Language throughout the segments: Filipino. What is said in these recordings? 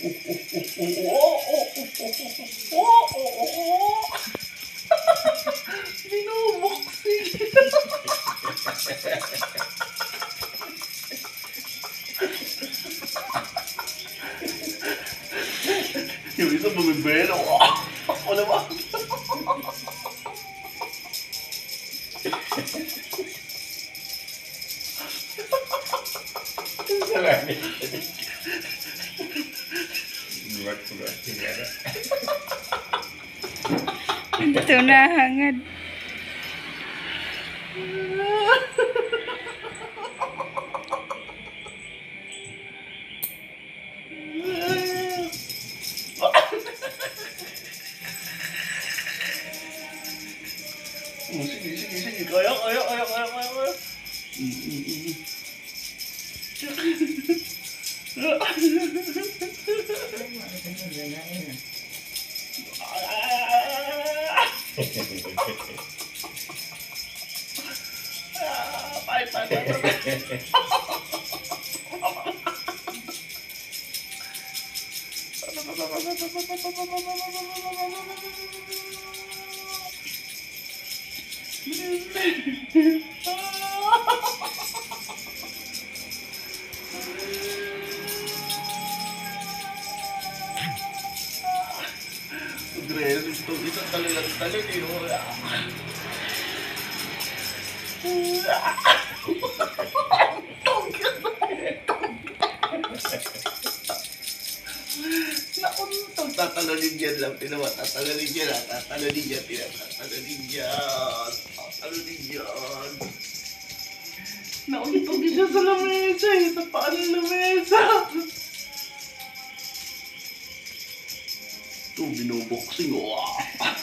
Binuboxing. Yung isa bumibelo. Ako naman. Ito na hangad. Sige. Kaya. Aggressive to. Isa talagang eh. Nauntog. Tatalagin yan lang. Pinawa. Tatalagin yan. Nauntog siya sa lamesa eh. Sa paan ng lamesa. Ito, binuboxing. Wow.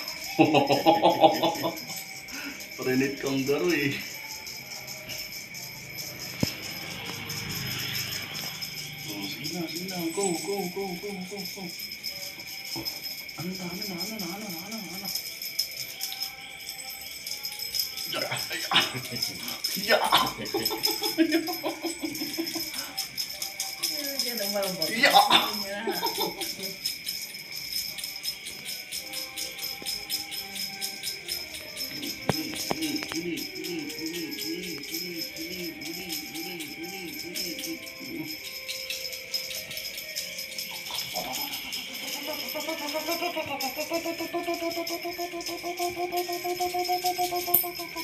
Parinit kang garo eh. Sige na. Go. Ano na. Ya. Ya.